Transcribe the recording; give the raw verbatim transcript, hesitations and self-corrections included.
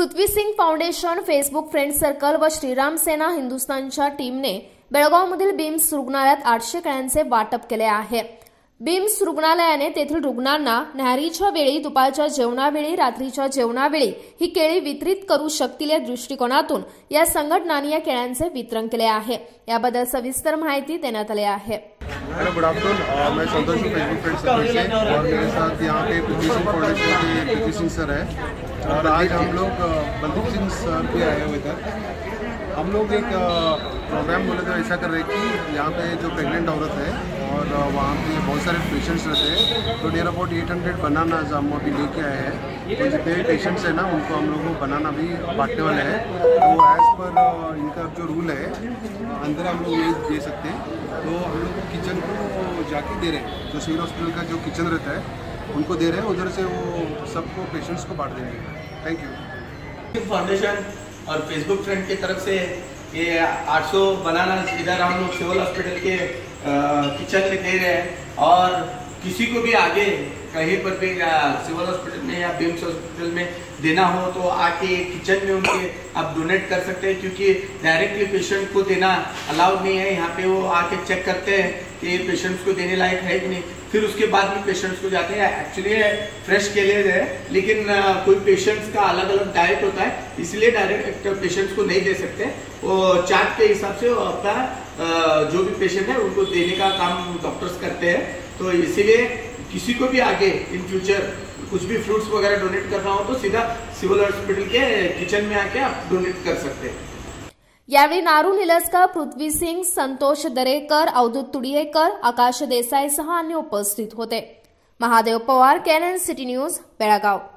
पृथ्वी Singh foundation, Facebook friend circle व श्रीराम सेना हिंदुस्थानच्या टीमने बेळगावमधील बिम्स रुग्णालयात आठशे केळ्यांचे वाटप केले आहे। बिम्स रुग्णालयाने तेथील रुग्णांना न्याहारीच्या वेळी, दुपारच्या जेवणावेळी, रात्रीच्या जेवणावेळी ही केळी वितरित करू शकतील या दृष्टिकोनातून या संघटनांनी या केळ्यांचे वितरण केले आहे। याबद्दल सविस्तर माहिती देण्यात आली आहे। Hello, good afternoon. मैं संतोष हूँ फेसबुक फ्रेंड सर्कल से और मेरे साथ यहाँ पे पृथ्वी सिंह फाउंडेशन के पृथ्वी सिंह सर है और आज हम लोग बलदीप सिंह सर भी आए हुए थे। हम लोग एक प्रोग्राम बोले तो ऐसा कर रहे हैं कि यहाँ पे जो प्रेग्नेंट औरत है और वहाँ पे बहुत सारे पेशेंट्स रहते हैं, तो नियर अबाउट एट हंड्रेड बनाना हम अभी लेके आए हैं। तो जितने भी पेशेंट्स हैं ना, उनको हम लोग को बनाना भी बांटने वाले हैं। तो एज़ पर इनका जो रूल है, अंदर हम लोग ये दे सकते हैं। तो हम लोग किचन को जाके दे रहे हैं, जो सिविल हॉस्पिटल का जो किचन रहता है उनको दे रहे हैं, उधर से वो सबको पेशेंट्स को बांट देंगे। Thank you. फाउंडेशन और फेसबुक फ्रेंड की तरफ से ये आठ सौ बनाना इधर हम लोग सिविल हॉस्पिटल के किचन में दे रहे हैं और किसी को भी आगे कहीं पर भी सिविल हॉस्पिटल में या बिम्स हॉस्पिटल में देना हो तो आके किचन में उनके आप डोनेट कर सकते हैं, क्योंकि डायरेक्टली पेशेंट को देना अलाउड नहीं है। यहाँ पे वो आके चेक करते हैं कि पेशेंट्स को देने लायक है कि नहीं, फिर उसके बाद में पेशेंट्स को जाते हैं। एक्चुअली फ्रेश केले है, लेकिन कोई पेशेंट्स का अलग अलग डाइट होता है, इसलिए डायरेक्ट पेशेंट्स को नहीं दे सकते। वो चार्ट के हिसाब से अपना जो भी पेशेंट है उनको देने का काम डॉक्टर्स करते हैं। तो इसीलिए किसी को भी आगे इन फ्यूचर कुछ भी फ्रूट्स वगैरह डोनेट करना हो तो सीधा सिविल हॉस्पिटल के किचन में आके आप डोनेट कर सकते हैं। यावेळी नारू निलस्कर, पृथ्वी सिंग, संतोष दरेकर, अवधूत तुडियेकर, आकाश देसाईसह अन्य उपस्थित होते। Mahadev Pawar, Canon city news, Belgaum.